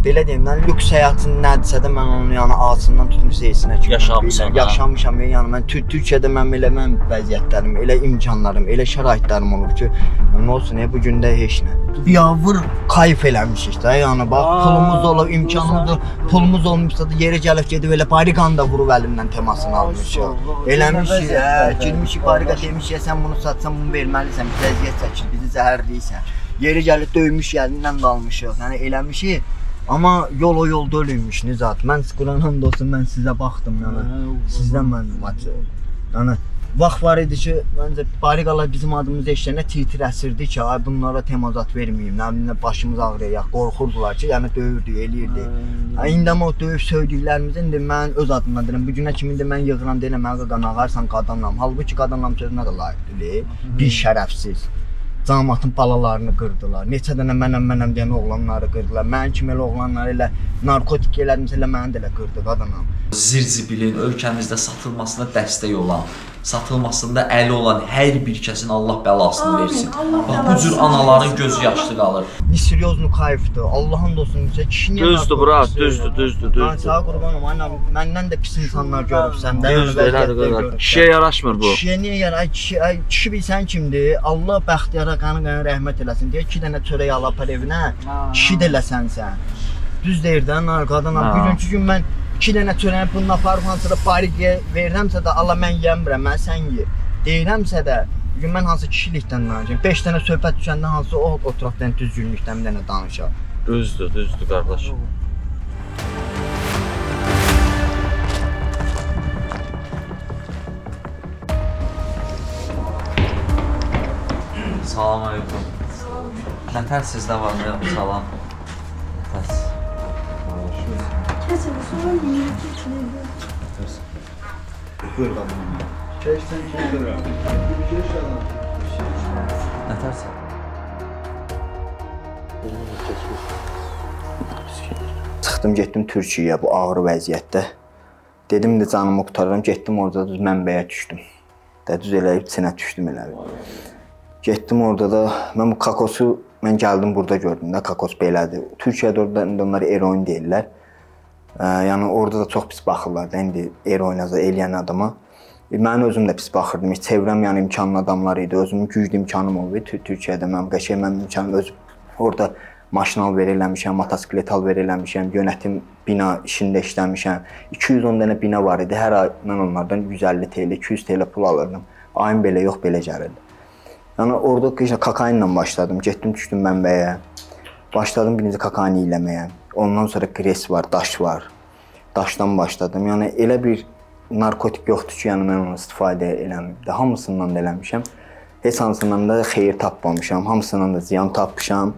belə deyim, lüks həyatın nədirsə də mən onun yəni ağzından tutmuş heyisinə kimi yaşamışam. Yəni mən Türkiyədə mən vəziyyətlərim, elə imkanlarım, elə şəraitlərim olub ki, nə olsun, bu gündə heç nə. Biabır kayıf eləmişik də, yəni bax, pulumuz olub, imkanımız olub, pulumuz olmuşsa da yeri gəlib gedib elə bariqanı da vurub əlimdən temasını almışıq. Eləmişik, girmişik bariqa demişik, sən bunu satsan, bunu verməlisən, biz əziyyət çəkir, bizi zəhərləyirsən. Yeri gəlib döymüş, yərindən qalmışıq, yəni eləmişik. Amma yol o yolda ölümmüş Nizat. Mən Quran hamd olsun, mən sizə baxdım, yəni sizdən mən yəni vaxt var idi ki, məncə bariqalar bizim adımızı eşidəndə tir-tir əsirdi ki, ay bunlara temazat verməyim, nə bilim başımız ağrıyaq, qorxurdular ki, yəni döyürdük, eləyirdik. İndi amma o döyüb söydüklərimizin indi mən öz adımdan deyirəm, bu günə kimi mən yığıram deyirəm, mən qaqan ağarsan qadınlam. Halbuki qadınlam sözünə də layiqdir, bir şərəfsiz. Cəmaatın balalarını qırdılar. Neçə dənə mənəm deyən oğlanları qırdılar. Mənim kimi elə oğlanları elə narkotik elədimsə elə məni də elə qırdı qadınam. Zirzibilin ölkəmizdə satılmasına dəstək olan, satılmasında əli olan hər bir kəsin Allah bəlasını versin. Bax, bu cür anaların gözü yaşlı qalır. Nisiryoz Nukayevdir. Allah'ın dostum bizə kişi niyə düzdür bura, düzdür. Mən sağ qurbanım, anam, məndən də pis insanlar görübsən də. Düzdür, kişiyə yaraşmır bu. Kişiyə niyə yaraşmır? Kişi bilsən kimdir? Allah bəxtiyara qanı rəhmət eləsin deyə 2 dənə çörək al apar evinə, kişi də eləsən sən. Düz deyir də, qadınam. Bugünkü gün mən 2 dənə çörəyi bununla aparıb hansıda bariqəyə verirəmsə də Allah mən yeyəmirəm, mən sən ye. Deyirəmsə də, bugün mən hansı kişilikdən danışayım. 5 dənə söhbət düşəndə hansı o oturaqdan düzgünlükdən bir dənə danışaq. Düzdür qardaş. Salam aleyküm. Nətər sizdə var mı? Salam. Nətər. Kesin sonra yiyip içineydi. Buyur qadınım. Keçsən kim görür? Nətərsən? Çıxdım, getdim Türkiyəyə bu ağır vəziyyətdə. Dedim də canımı qurtarıram, getdim orada düz mənbəyə düşdüm. Düz eləyib içinə düşdüm elə. Getdim orada da, mən bu kokosu, mən gəldim burada gördüm də, kokos belədir. Türkiyədə orada onları eroin deyirlər. Yəni orada da çox pis baxırlar da, indi eroin eləyən adama. Mən özüm də pis baxırdım, çevrəm yəni imkanlı adamlar idi, özümün güclü imkanım oldu Türkiyədə. Mən qəşəng mənim imkanım özüm orada maşın al verirləmişəm, motosiklet al verirləmişəm, yönetim bina işində işləmişəm. 210 dənə bina var idi, hər ay mən onlardan 150 TL, 200 TL pul alırdım. Ayın belə yox, belə gəlirdi. Yəni orada kokainlə başladım, getdim düşdüm mənbəyə. Başladım birinci kokaini eləməyə. Ondan sonra gres var, daş var. Daşdan başladım. Yəni elə bir narkotik yoxdur ki, yəni mən onu istifadə eləməyim. Hamısından da eləmişəm. Heç hansından da xeyir tapmamışam, hamısından da ziyan tapmışam.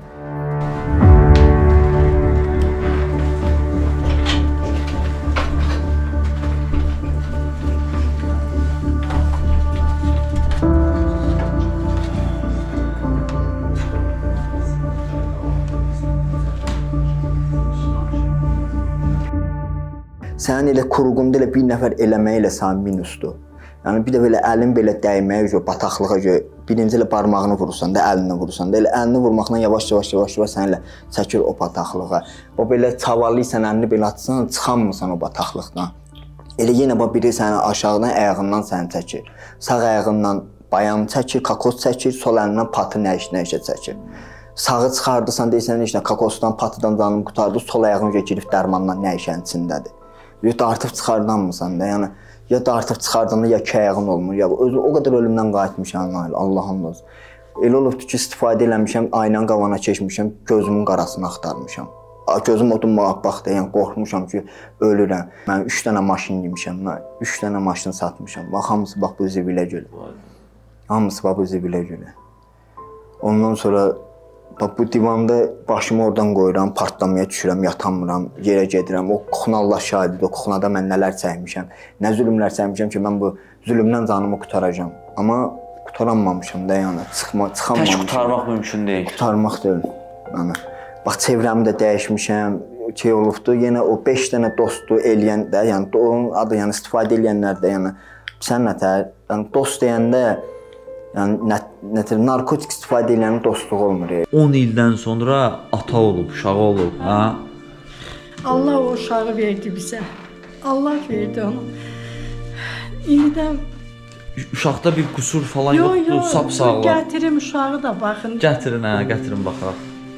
Sənin elə kurğunda elə bir nəfər eləməyə elə sən minusdur. Yəni bir də belə əlin belə dəyməyə görə, bataqlığa görə, birinci elə barmağını vurursan da, əlini vurursan da, elə əlini vurmaqla yavaş-yavaş sən elə çəkir o bataqlığa. O belə çavalıysan, əlini belə atsan, çıxanmırsan o bataqlıqdan. Elə yenə biri səni aşağıdan, ayağından səni çəkir. Sağ ayağından bayanı çəkir, kokos çəkir, sol əlindən patı nə-işə çəkir. Sağı çıxardırsan, deyirsən, kokosdan, patıdan canım qutardı, sol ayağını girib dərmandan nə-işənin içindədir. Ya da artıq çıxardanmısan da, yəni ya da artıq çıxardanda ya ki ayağın olmur, ya o qədər ölümdən qayıtmışam, Allah'ım olsun. Elə olubdur ki, istifadə eləmişəm, aynanın qavana keçmişəm, gözümün qarasını axtarmışam. Gözüm odunmağa baxdı, yəni qorxmuşam ki, ölürəm. Mən 3 dənə maşın yemişəm, 3 dənə maşın satmışam. Bax, hamısı bax bu zibilə gölə. Hamısı bax bu zibilə gölə. Ondan sonra bax bu divanda başımı oradan qoyuram, partlamaya düşürəm, yatamıram, yerə gedirəm. O qoxuna Allah şahididir, o qoxunada mən nələr çəkmişəm, nə zülümlər çəkmişəm ki, mən bu zülümdən canımı qutaracam. Amma qutaranmamışam da, yəni çıxamamışam. Tək qutarmaq mümkün deyil. Qutarmaq deyil. Yəni bax çevrəmi də dəyişmişəm, şey olubdu. Yenə o 5 dənə dostu eləyən də, yəni onun adı, yəni istifadə eləyənlər də, yəni sən nətər, yəni dost deyəndə yəni narkotik istifadə edənin dostluğu olmur. 10 ildən sonra ata olub, uşağı olub, hə? Allah o uşağı verdi bizə. Allah verdi onu. İndi Uşaqda bir qüsur falan yoxdur, sap sağlam. Gətirim uşağı da baxın. Gətirin, hə, gətirin baxaq.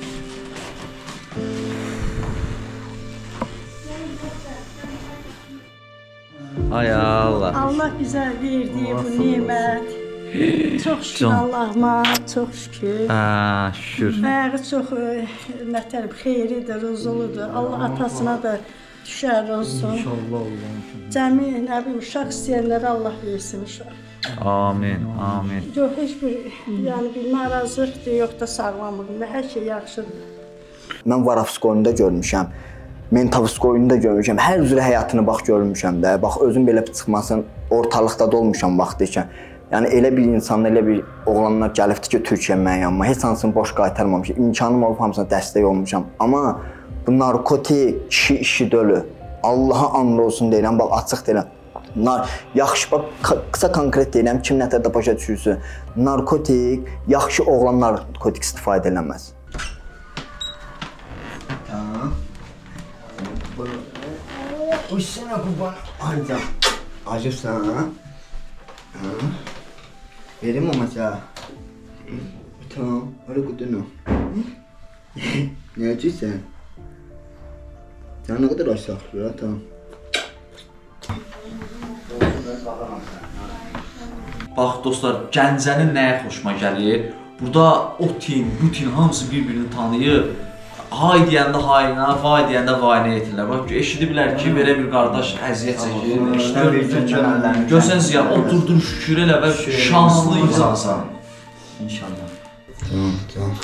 Ay Allah. Allah bizə verdiyi bu nemət. Çox şükür Allahıma, çox şükür. Hə, şükür. Ayağı çox nətər xeyridir, ruzuludur. Allah atasına da düşər olsun. İnşallah Allah'ım. Cəmi nə bilim uşaq istəyənlərə Allah versin uşaq. Amin, amin. Yox heç bir yəni bir narazılıqdır, yox da sağlamlığında hər şey yaxşıdır. Mən Varavskoyunda görmüşəm. Mentavskoyunda görmüşəm. Hər cür həyatını bax görmüşəm də. Bax özüm belə çıxmasın, ortalıqda da olmuşam vaxtı ikən. Yəni elə bir insan, elə bir oğlanlar gəlibdi ki, Türkiyə mənim yanıma. Heç hansını boş qaytarmamışam. İmkanım olub hamısına dəstək olmuşam. Amma bu narkotik kişi işi dölü. Allaha and olsun deyirəm, bax açıq deyirəm. Yaxşı, bax qısa konkret deyirəm, kim nətərdə başa düşürsün. Narkotik, yaxşı oğlanlar narkotik istifadə eləməz. Uy sənə qurban, ayca. Acırsan, ha? Verim o maça. Tamam, öyle kudunu. Ne acıysan? Sen ne kadar aç saklıyor, ha? Tamam. Bax dostlar, Gəncənin nəyə xoşuma gəlir? Burada o tin, bu tin hamısı bir-birini tanıyır. Hay deyəndə hayına, vay deyəndə vayına yetirlər. Bax, eşidiblər ki, belə bir qardaş əziyyət çəkir. Görsən Ziya, oturdur şükür elə və şanslı insansan. İnşallah. Tamam, tamam.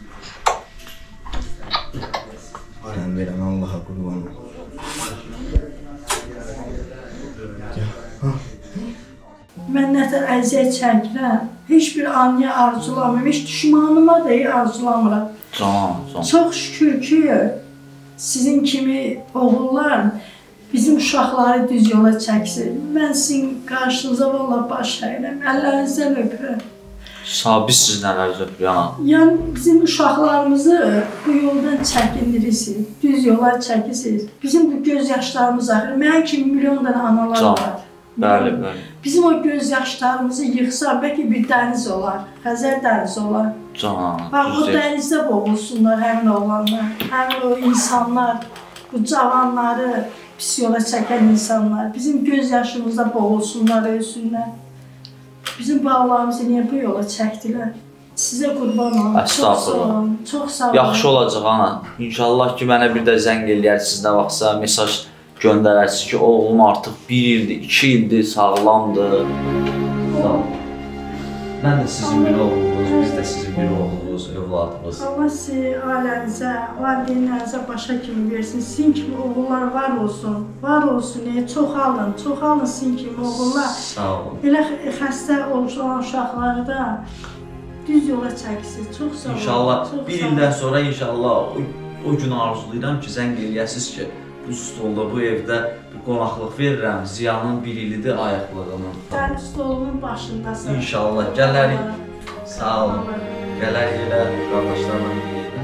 Aynen verəm, Allah'a qurban ol. Mən nətər əziyyət çəkirəm, heç bir anıya arzulamıram, heç düşmanıma da arzulamıram. Çox şükür ki, sizin kimi oğullar bizim uşaqları düz yola çəksin. Mən sizin qarşınıza valla baş əyirəm, əllərinizdən öpürəm. Sağ, biz siz nələr öpürəm? Yəni bizim uşaqlarımızı bu yoldan çəkindirirsiniz, düz yola çəkirsiniz. Bizim bu göz yaşlarımız axır. Mənim kimi milyon dənə analar var. Bəli, bəli. Bizim o göz yaşlarımızı yıxsa, bəlkə bir dəniz olar, Xəzər dənizi olar. Bax, o dənizdə boğulsunlar həmin oğlanlar, həmin o insanlar, bu cavanları pis yola çəkən insanlar. Bizim göz yaşımızda boğulsunlar, ölsünlər. Bizim bağlarımızı niyə bu yola çəkdilər? Sizə qurban olun. Çox sağ olun, çox sağ olun. Yaxşı olacaq, ana. İnşallah ki, mənə bir də zəng eləyərsiniz, nə vaxtsa mesaj göndərərsiniz ki, oğlum artıq 1 ildir, 2 ildir, sağlamdır. Sağ olun. Mən də sizin bir oğlunuz, biz də sizin bir oğlunuz, övladımız. Allah sizi ailənizə, valideynlərinizə başa kimi versin. Sizin kimi oğullar var olsun, var olsun. Çoxalın sizin kimi oğullar. Sağ olun. Elə xəstə olan uşaqları da düz yola çəksin. Çox sağ olun. İnşallah, bir ildən sonra inşallah o gün arzulayıram ki, zəng eləyəsiniz ki, bu stolda, bu evdə qonaqlıq verirəm, Ziyanın 1 ilidir ayaqlığının. Sən stolunun başındasın. İnşallah, gələrik. Sağ olun. Gələrik elə qardaşlarla birlikdə.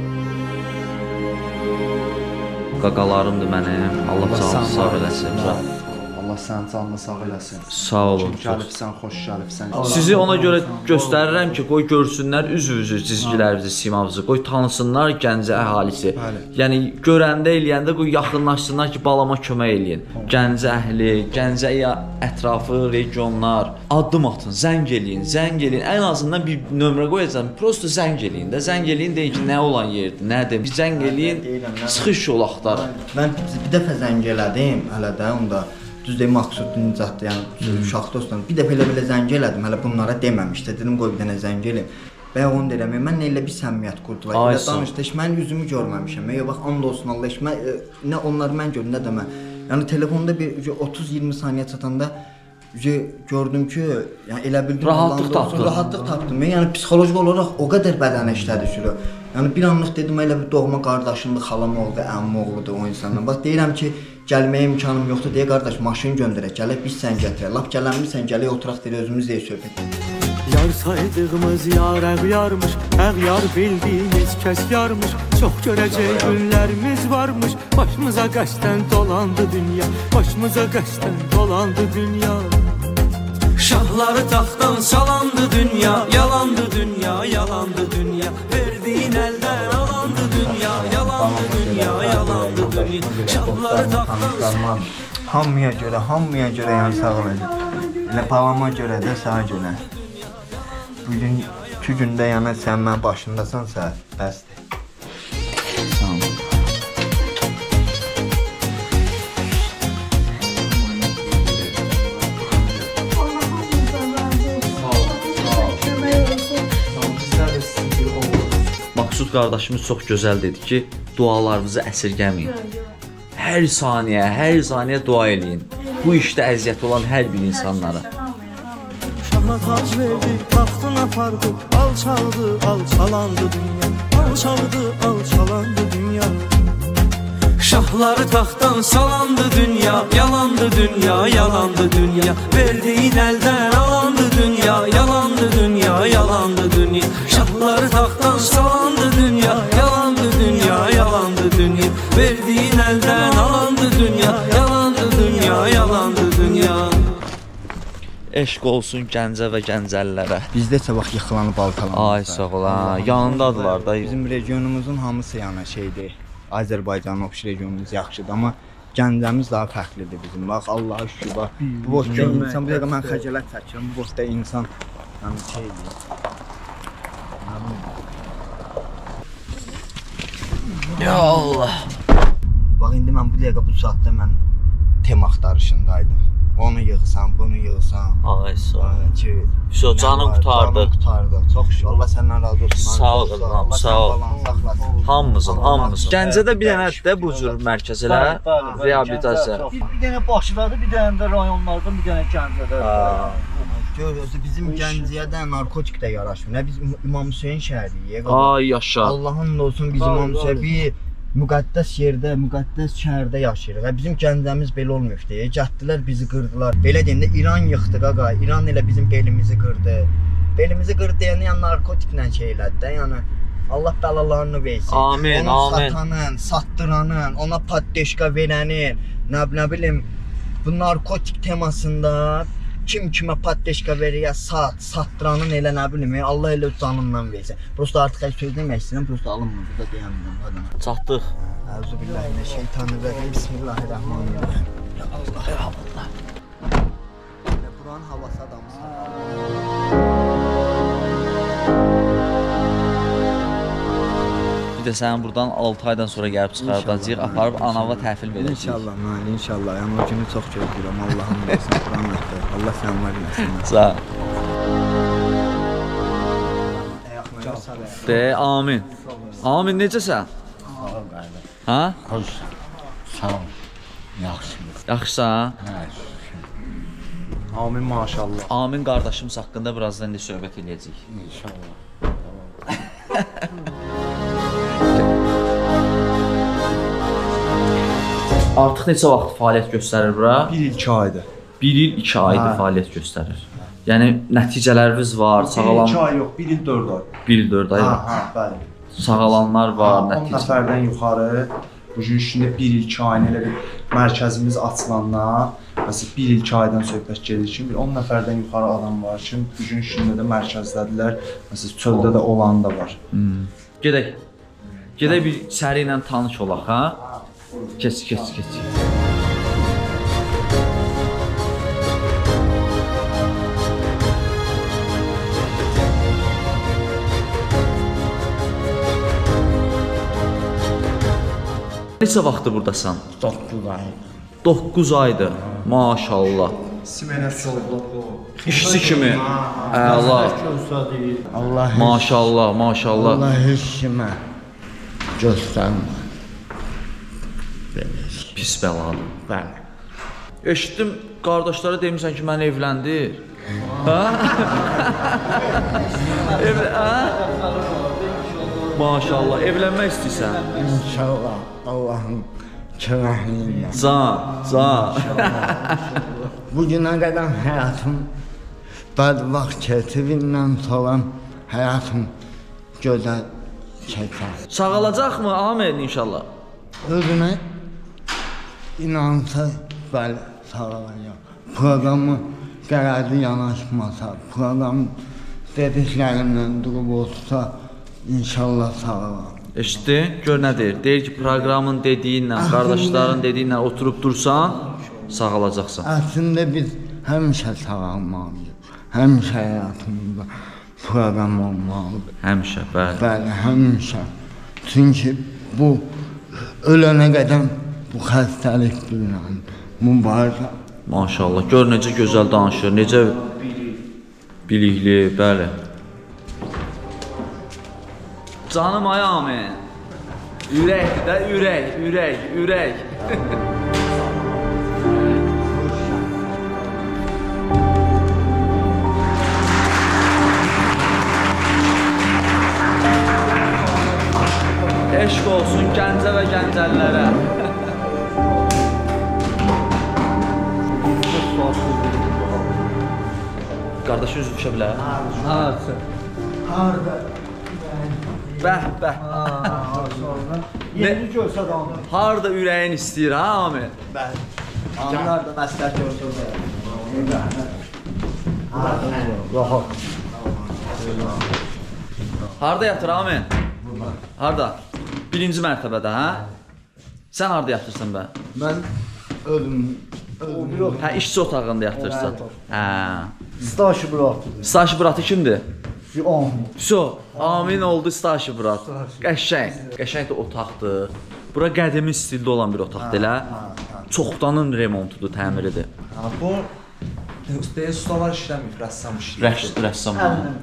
Qaqalarımdır mənim. Allah sağ eləsin. Allah sənin canını sağ eləsin. Sağ olun. Gəlibsən, xoş gəlibsən. Sizi ona görə göstərirəm ki, qoy görsünlər üzv-üzv cizgilərinizi, simavınızı, qoy tanısınlar Gəncə əhalisi. Yəni görəndə, eləyəndə qoy yaxınlaşsınlar ki, balama kömək eləyin. Gəncə əhli, Gəncə ətrafı, regionlar addım atın, zəng eləyin. Ən azından bir nömrə qoyacağam, prosto zəng eləyin də. Zəng eləyin deyin ki, nə olan yerdir, nədir? Bir zəng eləyin, çıxış yolu axtarın. Mən bir dəfə zəng elədim, hələ də onda düzdür, Maqsudun Nicatdır, yəni uşaq dostlarım. Bir dəfə elə zəng elədim, hələ bunlara deməmişdi. Dedim, qoy bir dənə zəng eləyim. Və onu deyirəm, mən elə bir səmimiyyət qurdular. Elə danışdı, mən üzümü görməmişəm. Bax, and olsun Allah, nə onları mən gördüm, nə də mən. Yəni telefonda bir 30-20 saniyə çatanda gördüm ki, yəni elə bildim, rahatlıq tapdım. Yəni psixoloji olaraq o qədər bədənə işlədi sürü. Yəni bir anlıq dedim, elə bir doğma qardaşımdır, xalam oğlu, əmmim oğludur o insandan. Bax deyirəm ki, gəlməyə imkanım yoxdur deyə qardaş maşın göndərək, gələk biz sən gətirək. Lap gələnmirsən, gələk oturaq deyir, özümüz deyə söhbət edir. Yar saydığımız yar əğyarmış, əğyar bildiğimiz kəs yarmış. Çox görəcək günlərimiz varmış, başımıza qəsdən dolandı dünya, başımıza qəsdən dolandı dünya. Şahları taxtdan salandı dünya, yalandı dünya, yalandı dünya. Verdiğin əldən alandı dünya, yalandı dünya, yalandı dünya. Şahları taxtdan salandı. Hamıya görə yəni sağ olacaq. Elə babama görə də sənə görə. Bugün, iki gündə yəni sən mənim başımdasansa, bəsdir. Sağ ol. Maqsud qardaşımız çox gözəl dedi ki, dualarınızı əsirgəməyin. Hər saniyə dua eləyin. Bu işdə əziyyət olan hər bir insanlara. Şahına tac verdi, taxtın apardı, alçaldı, alçalandı dünya, alçaldı, alçalandı dünya. Şahları taxtdan salandı dünya, yalandı dünya, yalandı dünya. Verdiğin əldən alandı dünya, yalandı dünya, yalandı dünya. Şahları taxtdan salandı dünya, yalandı dünya, yalandı dünya. Verdiğin əldən alandı dünya, yalandı dünya, yalandı dünya. Eşq olsun Gəncə və Gəncəlilərə. Bizdə isə bax yıxılanı baltalanır. Ay sağ ol, yanındadılar da. Bizim regionumuzun hamısı yəni şeydir. Azərbaycanın oxşu regionumuz yaxşıdır, amma Gəncəmiz daha fərqlidir bizim. Bax Allah'a şükür, bax bu boşda insan, bir dəqiqə mən xəcalət çəkirəm, bu boşda insan yəni şeydir. Ya Allah. Bax indi mən bu dəqiqə bu saatda mən tem axtarışındaydım. Onu yığsan, bunu yığsan. Ay sağ ol. Vəsyo, canın qurtardı. Canın qurtardı. Çox şükür. Allah səndən razı olsun. Sağ ol, sağ ol. Hamımızın. Gəncədə bir dənə də bu cür mərkəzlər, reabilitasiya. Bir dənə Bakıdadır, bir dənə də rayonlardan, bir dənə Gəncədə. Gör, bizim Gəncəyə də narkotik də yaraşmır. Biz İmam Hüseyin şəhəriyik. Ay yaşa. Allahın olsun bizim İmam Hüseyin bir müqəddəs yerdə, müqəddəs şəhərdə yaşayırıq. Bizim Gəncəmiz belə olmuşdu. Gətdilər, bizi qırdılar. Belə deyəndə İran yıxdı qaqa. İran elə bizim belimizi qırdı. Belimizi qırdı deyəndə yəni narkotiklə şey elədi də. Yəni Allah bəlalarını versin. Amin, onu amin. Satanın, satdıranın, ona paddeşka verənin, nə bilim bu narkotik temasında kim kimə paddeşka verir ya satdıranın elə nə bilim Allah elə canından versin. Prosta artıq heç söz demək istəyirəm, prosta alınmır burada deyəmirəm adına. Çatdıq. Əuzubillahimineşşeytanirracim. Bismillahirrahmanirrahim. Ya Allah, ya Allah. Buranın havası adamı. Bir də sənin buradan 6 aydan sonra gəlib çıxardacağıq, aparıb anava təhvil verəcəyik. İnşallah, inşallah. Yəni o günü çox gözləyirəm. Allah'ın versin, Quran etdir. Allah sən verməsin. Sağ ol. De, amin. Amin, necəsən? Sağ ol, qardaş. Ha? Xoş. Sağ ol. Yaxşıyıq. Yaxşısan? Hə. Amin maşallah. Amin qardaşımız haqqında birazdan indi söhbət edəcəyik. İnşallah. Artıq neçə vaxt fəaliyyət göstərir bura? 1 il 2 aydır. 1 il 2 aydır fəaliyyət göstərir. Yəni nəticələriniz var, sağalan 2 ay yox, 1 il 4 ay. 1 il 4 ay var. Bəli. Sağalanlar var, 10 nəticə. nəfərdən yuxarı bu gün içində 1 il 2 ayın elə bir mərkəzimiz açılandan, məsələn 1 il 2 aydan söhbət gedir ki, 10 nəfərdən yuxarı adam var ki, bu gün içində də mərkəzdədirlər. Məsələn çöldə də olan da var. Gedək. Gedək bir səri ilə tanış olaq, ha? Keç. Neçə vaxtdır buradasan? 9 ay. 9 aydır. Maşallah. Simenət oldu. İşçi kimi. Əla. Allah Maşallah, maşallah. Allah heç kimə göstərmir. Pis bəladır. Bəli. Eşitdim, qardaşlara demirsən ki, mən evləndir. Ha? Maşallah, evlənmək istəyirsən. İnşallah Allahın kərəmliyi ilə. Can. Bu günə qədər həyatım bədvaxt keçivindən sonra həyatım gözəl keçər. Sağalacaqmı Ahmet inşallah? Özünə inansa bəli sağalacaq. Proqramı qərarlı yanaşmasa, proqram dediklərindən durub olsa inşallah sağalar. Eşitdin? Gör nə deyir? Deyir ki, proqramın dediyinlə, qardaşların dediyinlə oturub dursan, sağalacaqsan. Əslində biz həmişə sağalmalıyıq. Həmişə həyatımızda proqram olmalıdır. Həmişə, bəli. Bəli, həmişə. Çünki bu ölənə qədər bu xəstəlik dünyanın mübarizə. Maşallah, gör necə gözəl danışır, necə bilikli, bəli. Canım ay amin. Ürəkdir də, ürək. Eşq olsun Gəncə və Gəncəlilərə. Qardaşın üzü düşə bilər? Harda? Bəh. Yeni görsə də onu. Harda ürəyin istəyir, ha Amin? Bəli. Onlar da məsləhət görsünlər. Rahat. Harda yatır Amin? Harda? Birinci mərtəbədə, hə? Sən harda yatırsan bə? Mən ölüm. Hə, işçi otağında yatırsan. Hə. Staşı bırak. Staşı Buratı kimdir? Amin. So, Amin oldu Staşı Burat. Qəşəng də otaqdır. Bura qədimi stildə olan bir otaqdır, elə? Çoxdanın remontudur, təmiridir. Bu deyil ustalar işləmir, rəssam işləyir. Rəssam.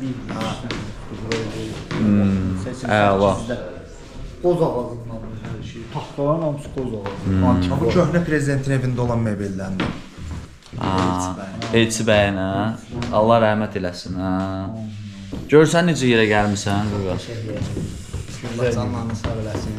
Əla. Qoz ağacından hər şey. Taxtaların hamısı qoz ağacı. Bu köhnə prezidentin evində olan mebellərdir. Elçi bəyinə. Allah rəhmət eləsin, hə. Görsən necə yerə gəlmişsən? Allah canlarını sağ eləsin.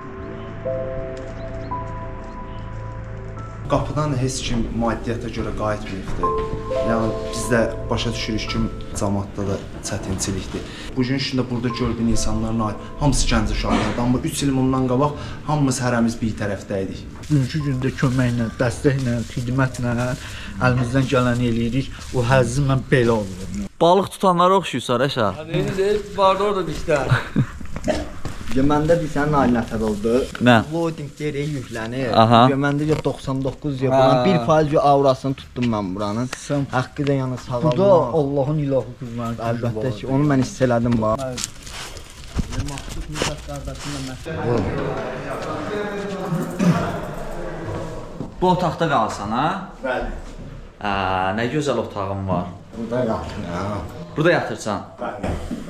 Qapıdan heç kim maddiyyata görə qayıtmayıbdır. Yəni biz də başa düşürük ki, cəmaatda da çətinçilikdir. Bu gün içində burada gördüyün insanların hamısı gənc uşaqlardır, amma 3 il bundan qabaq hamımız hərəmiz bir tərəfdəydik. Bugünkü gündə köməklə, dəstəklə, xidmətlə əlimizdən gələni eləyirik. O həzzi mən belə alıram. Balıq tutanlara oxşuyursan, Əşə. Neyini deyil, vardı orada dişlər. Məndə bir sənin aile nəfər oldu. Nə? Loading deyirək yüklənir. Aha. Məndə 99 ya buranın 1% aurasını tutdum mən buranın. Haqqı da yəni sağalma. Bu da Allahın ilahı qüvvəti. Əlbəttə ki, onu mən hiss elədim bax. Bu otaqda qalsan, ha? Bəli. Nə gözəl otağın var. Burada yatır, ha. Burada yatırsan? Bəli.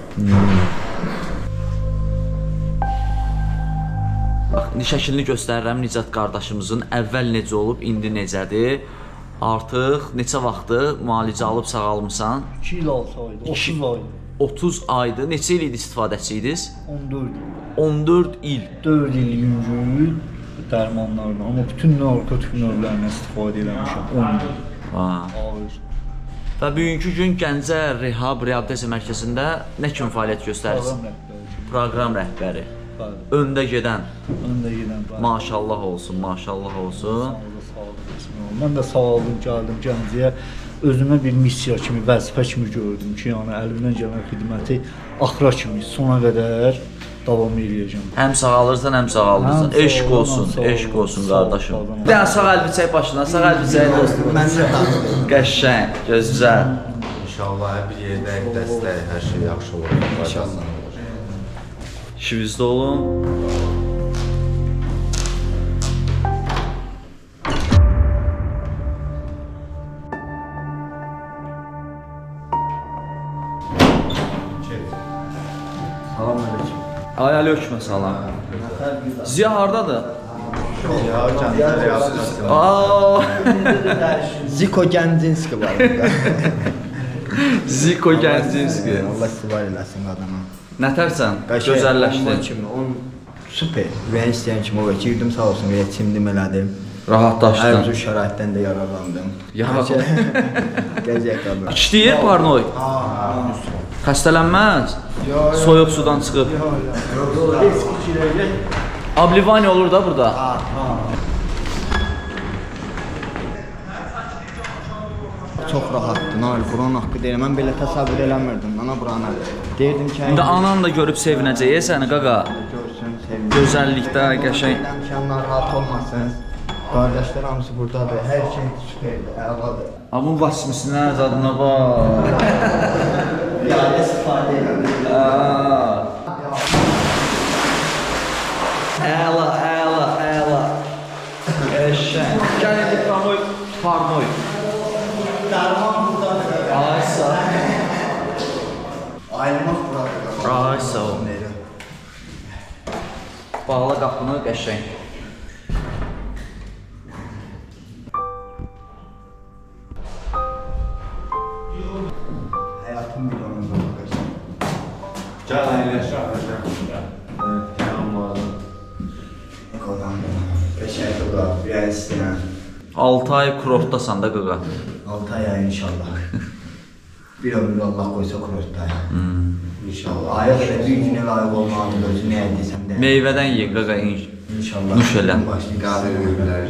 Bax, şəklini göstərirəm Nicat qardaşımızın əvvəl necə olub, indi necədir. Artıq neçə vaxtdır müalicə alıb sağalmısan? 2 il 6 aydır, 30 aydır. 30 aydır. Neçə il idi istifadəçisiydiniz? 14 il. 14 il. 4 il yüngül dərmanlarla, amma bütün narkotik növlərindən istifadə eləmişəm 10 il. Ağır. Və bugünkü gün Gəncə Reabilitasiya Mərkəzində nə kimi fəaliyyət göstərirsən? Proqram rəhbəri. Öndə gedən. Maşallah olsun, maşallah olsun. Mən də sağolum, gəldim Gəncəyə. Özümə bir missiya kimi, vəzifə kimi gördüm ki, yəni əlimdən gələn xidməti axıra kimi, sona qədər davam edəcəm. Həm sağalırsan, həm sağalırsan. Eşq olsun, eşq olsun qardaşım. Bir dənə sağ əlbi çək başına, sağ əlbi çək dostum. Mən də Qəşəng, gözəl. İnşallah bir yerdə dəstək, hər şey yaxşı olur. İnşallah. İşinizdə olun. Ay aleyküm salam. Ziya hardadır? Ziko Gəncинski var burada. Ziko Gəncинski. Allah istibar eləsin adama. Nətərsən? Gözəlləşdin. Super. Ürəyin istəyən kimi o girdim sağ olsun, çimdim elədim. Rahatlaşdın. Hər cür şəraitdən də yararlandım. Gəzək qalır. İçdiyir parnoy. Xəstələnməz. Soyuq sudan çıxıb. Ablivani olur da burada. Çox rahatdır. Nail buranın haqqı deyil. Mən belə təsəvvür eləmirdim. Ana buranı. Deyirdim ki, İndi anan da görüb sevinəcək səni qaqa. görsün, sevinsin. Gözəllikdə, qəşəng. Narahat olmasın. Qardaşlar hamısı buradadır. Hər şey xeyirdir, əladır. Abun vasfısına zadına bax. Yəni istifadə edirəm. Əla. Qəşəng. Gəl indi parnoy. Dərman buradadır. Ay sağ. Ayılmaq buradadır. Ay sağ ol. Bağla qapını qəşəng. Həyatım bir onun zorluqası. Gəl əyləşək. Yanmadım. Qodandım. Qəşəng qoda, bir ay istəyən. 6 ay kurortdasan da qaqa. 6 ay inşallah. Bir ömür Allah qoysa kurortdayım. İnşallah. Ayaq elə bir günə layiq olmağını özü nə edirsən də. Meyvədən ye qaqa İnşallah. nuş elə. Qazı ümidlər.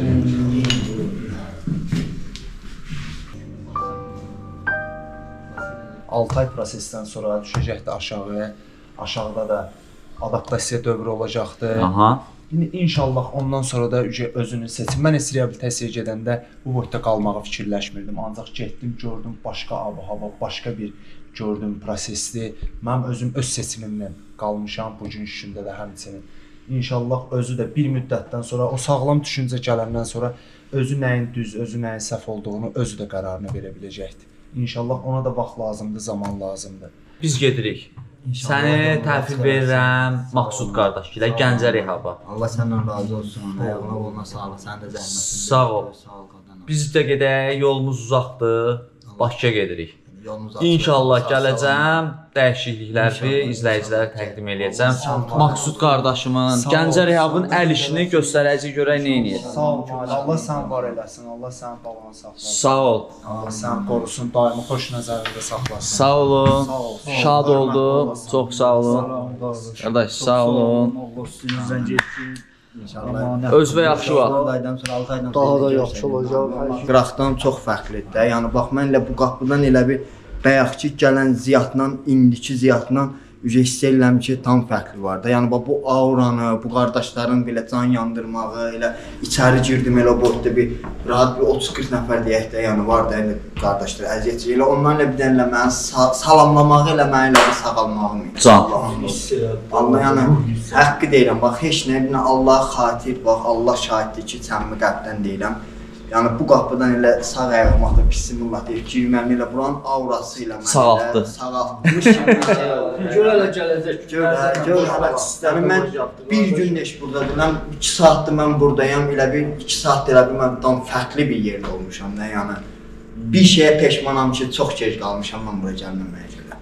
6 ay prosesdən sonra düşəcəkdir aşağı. Aşağıda da adaptasiya dövrü olacaqdır. Aha. İndi inşallah ondan sonra da özünü seçim. Mən heç reabilitasiyaya gedəndə bu boyda qalmağı fikirləşmirdim. Ancaq getdim, gördüm başqa ab-hava, başqa bir gördüm prosesli. Mən özüm öz seçimimlə qalmışam bu gün işində də həmçinin. İnşallah özü də bir müddətdən sonra o sağlam düşüncə gələndən sonra özü nəyin düz, özü nəyin səhv olduğunu özü də qərarını verə biləcəkdir. İnşallah ona da vaxt lazımdır, zaman lazımdır. Biz gedirik. Səni təhvil verirəm Maqsud qardaşgilə Gəncə rehaba. Allah səndən razı olsun. Ayağına qoluna sağlıq. Sən də zəhmətin. Sağ ol. Sağ ol qadan. Biz də gedək, yolumuz uzaqdır. Bakıya gedirik. İnşallah gələcəm, dəyişiklikləri izləyicilərə təqdim edəcəm. Maqsud qardaşımın Gəncə rehabın əl işini göstərəcək görək nə edir. Sağ ol, Allah səni var eləsin, Allah sənin balanı saxlasın. Sağ ol. Allah səni qorusun, daimi xoş nəzərində saxlasın. Sağ olun. Şad oldum. Çox sağ olun. Qardaş, sağ olun. Allah üstünüzdən getsin. İnşallah. Özünə yaxşı vaxt. 4 aydan sonra 6 aydan Daha sonra da yaxşı olacaq. Qıraqdan çox fərqlidir də. Yəni bax mən elə bu qapıdan elə bir bayaqki gələn ziyatla indiki ziyatla hiss edirəm ki, tam fərqli var da. Yəni bax bu auranı, bu qardaşların belə can yandırmağı, elə içəri girdim elə boyda bir rahat bir 30-40 nəfər deyək də, yəni var da elə qardaşlar əziyyət çəkir. Elə onlarla bir dənə məni salamlamağı elə məni elə sağalmağım idi. Can. Allah yəni haqqı deyirəm. Bax heç nə bilən Allah xatir, bax Allah şahiddir ki, səmimi qəlbdən deyirəm. Yəni bu qapıdan elə sağ ayağıma da bismillah deyib girməm elə buranın aurası ilə mənə sağaltdı. Sağaltmış kimi şey oldu. Gör elə gələcək. Gör yəni mən bir gün neş burada duram, 2 saatdır mən buradayam. Elə bir 2 saat elə bir mən tam fərqli bir yerdə olmuşam da, yəni bir şeyə peşmanam ki, çox gec qalmışam mən bura gəlməməyə görə.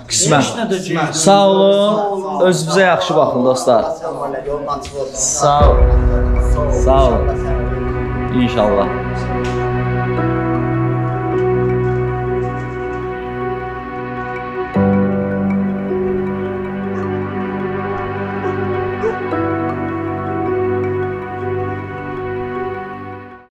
Qismət. Sağ olun. Özünüzə yaxşı baxın dostlar. Yolun açıq olsun. Sağ olun. Sağ olun. İnşallah.